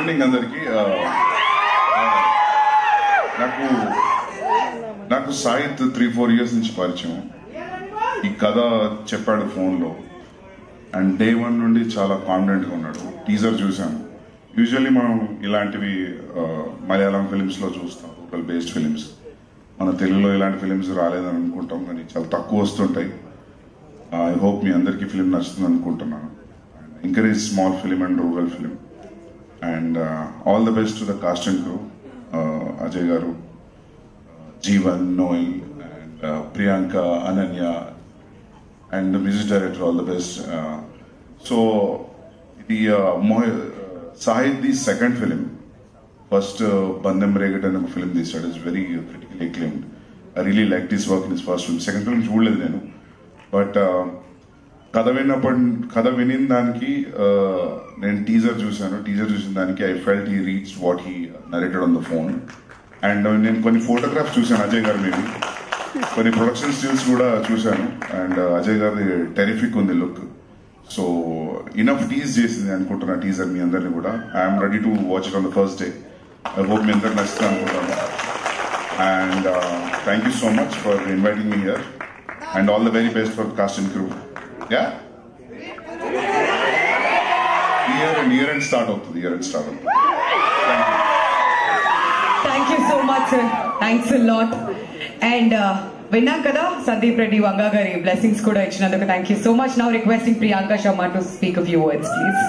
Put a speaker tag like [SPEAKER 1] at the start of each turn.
[SPEAKER 1] Morning అందరికి. నాకు Sahith 3-4 years నుంచి పరిచయం. ఈ కథ చెప్పాడు ఫోన్లో అండ్ డే 1 నుండి చాలా కాన్ఫిడెంట్గా ఉన్నాడు. టీజర్ చూశాను. యూజువల్లీ మనం ఇలాంటివి మలయాళం ఫిలిమ్స్లో చూస్తాం, రూరల్ బేస్డ్ ఫిలిమ్స్. మన తెలుగులో ఇలాంటి ఫిలిమ్స్ రాలేదని అనుకుంటాం, కానీ చాలా తక్కువ వస్తుంటాయి. ఐ హోప్ మీ అందరికీ ఫిలిం నచ్చుతుంది అనుకుంటున్నాను. Encourage small film and rural film. And all the best to the cast and crew. Ajay గారు, Jeevan, Noel and Priyanka, Ananya and music director, all the best. So ఇది సాహిత్ ది second film. First Bandam Regad అనే ఒక ఫిలిం తీశాడు. It's very critical acclaimed. I really like this work in his first film. Second film చూడలేదు నేను, but కథ వినిన దానికి నేను టీజర్ చూశాను. టీజర్ చూసిన దానికి I felt he reach what he narrated on the phone. And నేను కొన్ని ఫోటోగ్రాఫ్స్ చూశాను అజయ్ గారు, మేబీ కొన్ని ప్రొడక్షన్ స్టిల్స్ కూడా చూశాను. అండ్ అజయ్ గారి టెరిఫిక్ ఉంది లుక్. సో ఇనఫ్ టీజ్ చేసింది అనుకుంటున్నా టీజర్ మీ అందరినీ కూడా. I'm ready to watch it on the first day. I hope మీ అందరికి నచ్చుతుంది అనుకుంటాను. And thank you so much for inviting me here and all the very best for cast and crew. Yeah, year end start అవుతుంది.
[SPEAKER 2] Thank you so much sir. Thanks a lot. And విన్నాం కదా సందీప్ రెడ్డి వంగా గారి blessings కూడా ఇచ్చినందుకు thank you so much. Now requesting Priyanka Sharma to speak a few words please.